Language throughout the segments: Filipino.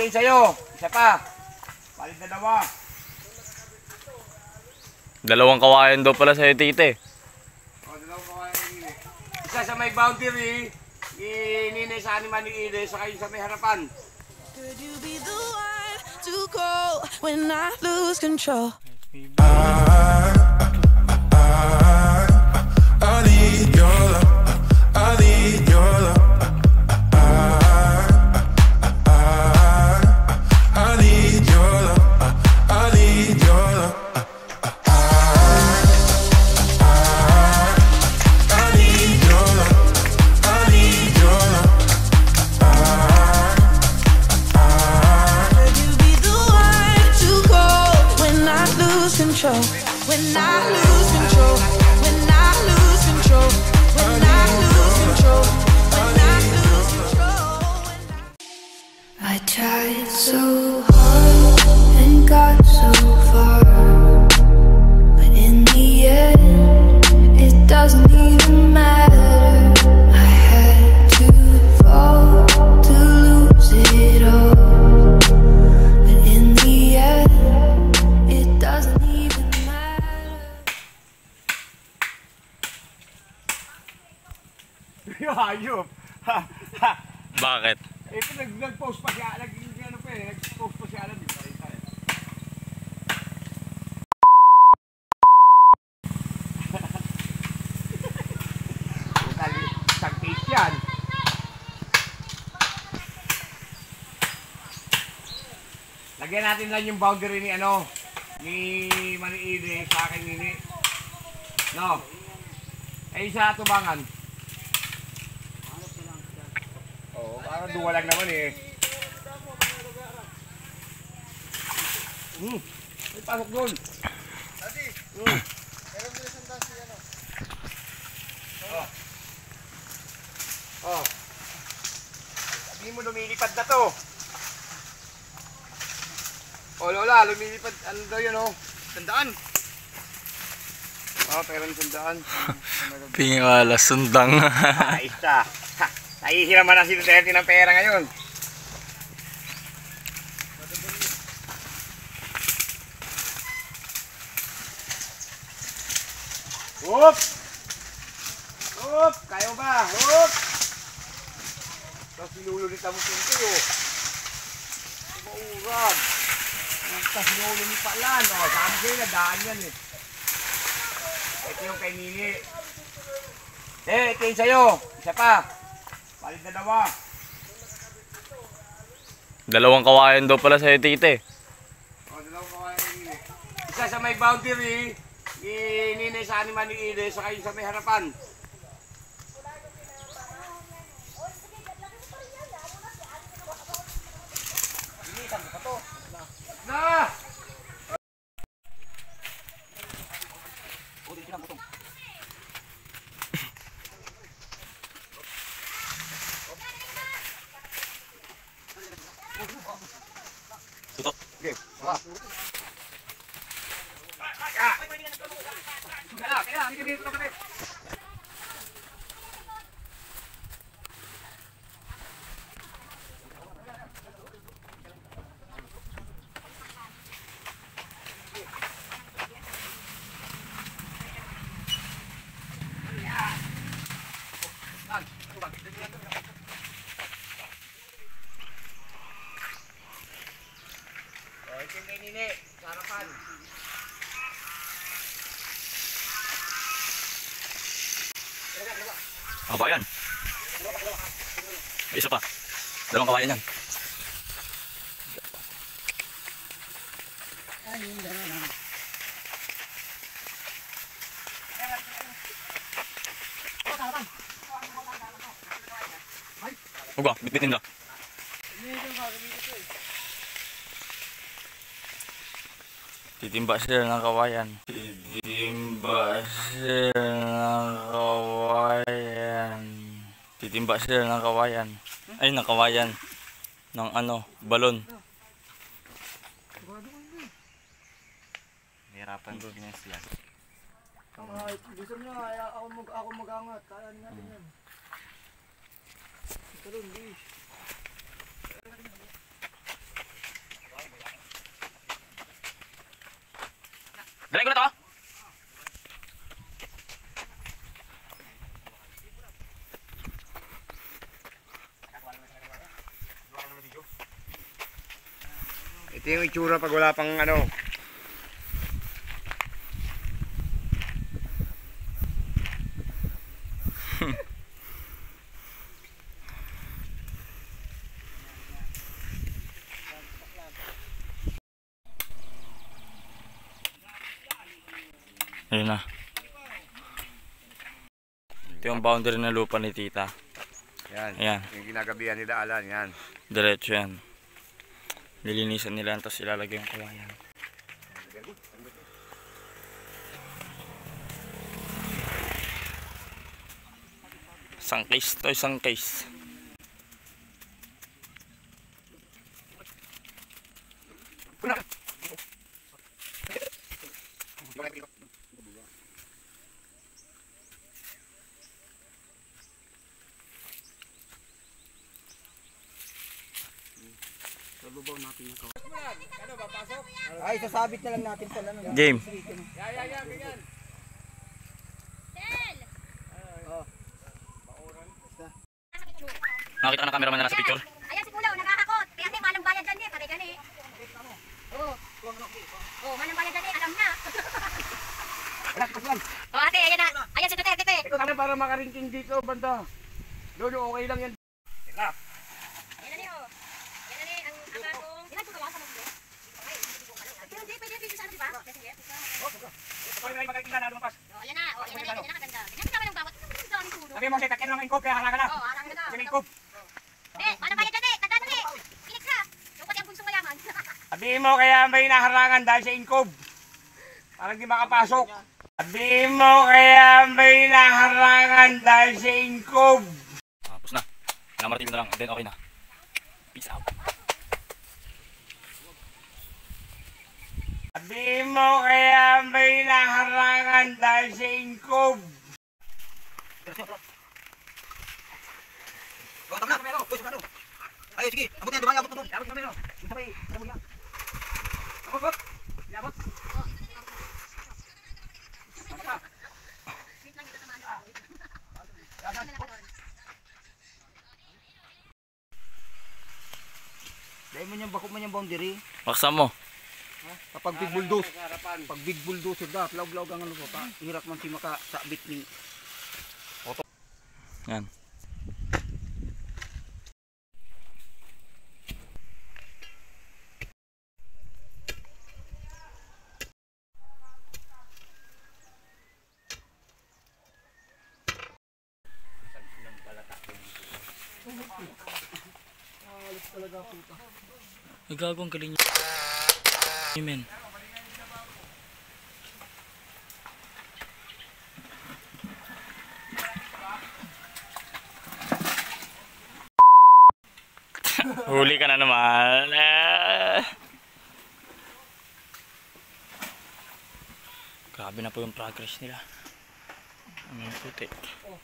ito yung sa'yo. Isa pa. Palit na dalawa. Dalawang kawayan daw pala sa'yo, tite. O, dalawang kawayan ng Nini. Isa sa may boundary, Nini sa animan ni Ide, saka yung sa may harapan. Could you be the one to go when I lose control? I need your love. I need your love. I need your love. I need your love. I need your love. I need your love. Could you be the one to go when I lose control? When I lose control. When I lose control. When I lose control. When I lose control. I tried so hard and got so far, but in the end, it doesn't even matter. I had to fall to lose it all, but in the end, it doesn't even matter. Hayop. Bakit? Eh, nag-post pa siya. Nag-post pa siya. Isang case yan. Lagyan natin lang yung boundary ni Maniide sa akin Nini. No. Eh, isa tubangan. Oo, parang duwa lang naman eh. May pasok doon. Daddy, meron din isang dasi yan o. Oh. Sabihin mo lumilipad na to. Oh Lola, lumilipad. Ano daw yun oh? Sandaan. Oh, pero sandaan. Pingala, sundang. Ay, isa. Nahihiraman na si Duterte ng pera ngayon. Whoop! Whoop! Kaya mo ba? Whoop! Tapos sinulunit ang pinto yun. Maurag. Tapos sinulunit pala. No? Sabi sa'yo na daan yan eh. Ito yung kay Nini. Ito yung sa'yo. Isa pa. Palit na dalawa. Dalawang kawayan daw pala sa'yo, tite. O, dalawang kawayan ng Nini. Isa sa may boundary, Nini sa animan ni Ide, saka yung sa may harapan. Na! Tutok. Okay, wala. Kaya, hindi dito kami. Ito yung kay Nini, sa harapan. Kawayan. May isa pa. Dalawang kawayan yan. Huwag bitbitin na. Titimba sila ng kawayan. Titimba sila ng kawayan. Titimba sila ng kawayan. Ay, ng kawayan. Ng ano, balon. Hirapan ko niya siya. Gusto niya, ako mag-angat. Kaya natin yan. Ito rin, bish. Ito yung itsura pag wala pang ano. Ayun na. Ito yung boundary na lupa ni tita. Yan. Ayan. Yung ginagabihan nila Alan, yan. Diretso yan. Nilinisan nila tapos ilalagay yung kawayan. Isang case to, isang case. Ay, sasabit na lang natin pala. Game. Ganyan. Nakita ka ng cameraman na nasa picture? Ayan si Kulaw, nakakakot. Kaya ate, manang bayad dyan eh. Pare gani. Oo. Oo, manang bayad dyan eh. Alam na. Oo ate, ayan na. Ayan si Duterte. Ito sana para makaringking dito, banda. Lolo, okay lang yan. Teka. Ayan na ni oh. Ayan na ni ang akakong. Ilan ko gawa sa mga pero hindi, pwede dito sa ano, diba? Sige. Pag may magkakita na lumabas. Oo, ayan na. Oo, ayan na. Ayan na kaganda. Tignan mo naman yung bawat. Ang daming tulog. Sabi mo siya, takyan lang ang ingkop, kaya harangan na. Oo, harang na daw. Yung ingkop. Manang bayad dyan eh. Tandaan mo eh. Kinig ka. Yung pati ang bunsong mayaman. Sabihin mo kaya may naharangan dahil sa ingkop. Parang di makapasok. Sabihin mo kaya may naharangan dahil sa ingkop. Tapos na. Namarating na lang. Then okay na. Peace out. Sabihin mo kaya may naharangan dahil sa ingkop. Ay, sige. Abot yan, dumay, abot mo. Abot kami, no? Sabay, sabay yan. Abot. Abot. Dahil mo niyang bakot mo niyang boundary. Baksan mo. Kapag big bulldoze. Pag big bulldozer da, law-law ang ano pa. Hirap man si makasabit ni. Yan. Ay, gago, ang galing niya. Amen. Huli ka na naman. Grabe na po yung progress nila. Ang putik.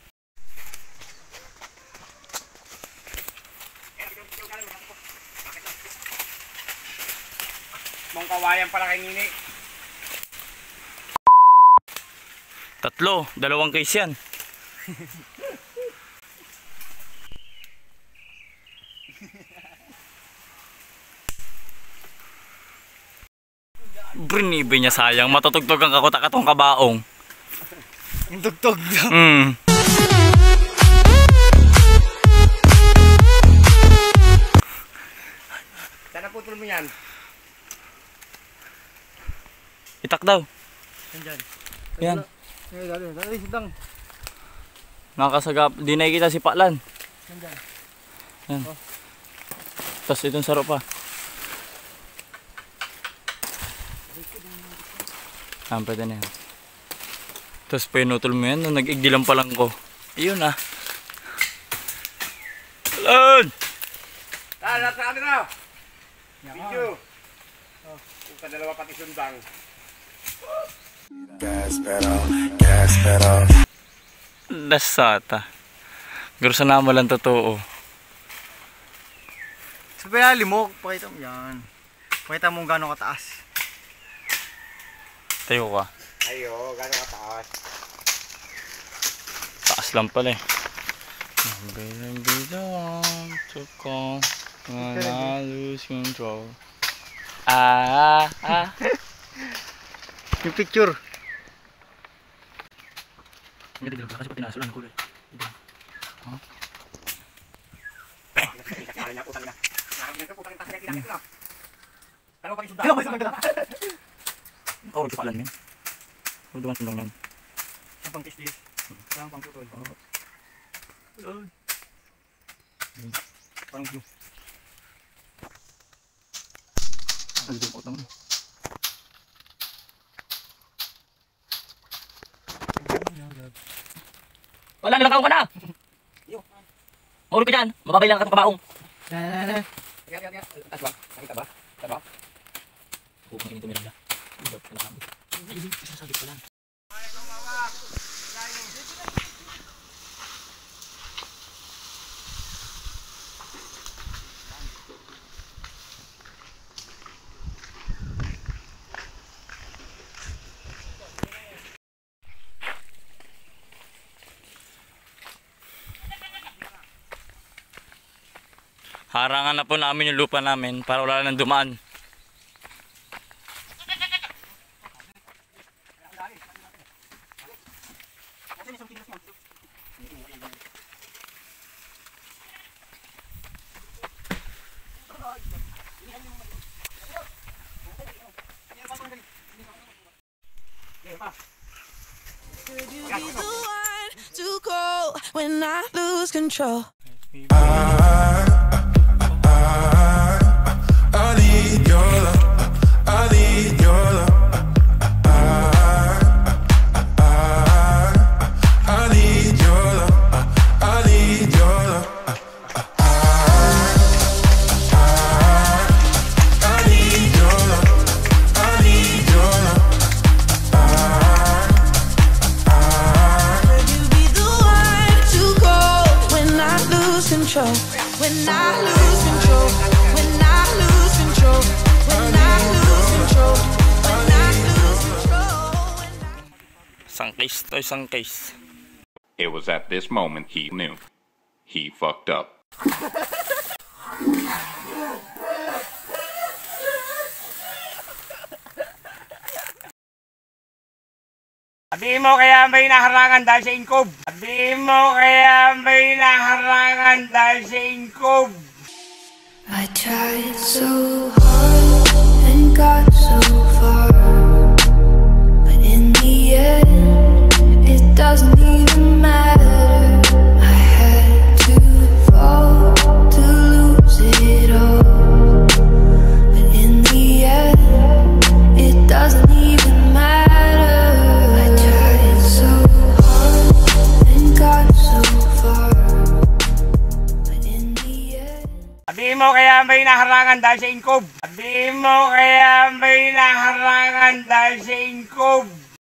Mong kawayan pala kay Nini. 3, 2 case yan. Brinibe niya sayang. Matutugtog ang kakutakatong kabaong. Yung tugtog. Saan naputol mo yan? Itak daw. Andyan. Yan. Dali, sidang. Nakasagap. Di nakikita si Paklan. Andyan. Yan. Tapos itong saro pa. Pwede na yan. Tapos pinutol mo yan. Nung nag-igdilan pa lang ko. Ayun ah. Paklan! Tara, tara na! Video! Kung kadalawa pati sundang. Gas pedal, gas pedal. Dasata. Gusto na mo lang totoo. Sa pinali mo, pakita mo yan. Pakita mo gano'ng kataas. Tayo ka. Ayo, gano'ng kataas. Taas lang pala eh. Be the one to call when I lose control. Yung picture. Hindi dito kasi pati naso lang kulay. Oh, kepalan men. Udah masuk dong. Sampang tis dis. Sampang putol. Parang view. Ada di potong. Wala, nilang kaong ka na! Mahuli ka dyan, mababay lang ka itong kabaong. Nakita ba? Huwag mo ganito Miranda. Hindi, sinasabi ko lang. Harangan na po namin yung lupa namin para wala nang dumaan. Could you be the one to go when I lose control? I need your love. I need your love. I need your love. I need your love. I need your love. I need your love. Could you be the one to go when I lose control? When I lose control? When I lose control? When I lose control? When I lose control? Isang case to isang case. It was at this moment he knew. He fucked up. Sabihin mo kaya may naharangan dahil sa inkob. Sabihin mo kaya may naharangan dahil sa inkob. I tried so hard and got so far, but in the end, it doesn't even matter. I had to fall to lose it all, but in the end, it doesn't even matter. I tried so hard and got so far, but in the end. Sabihin mo kaya may naharangan dahil sa inkob. Sabihin mo kaya may naharangan dahil sa inkob.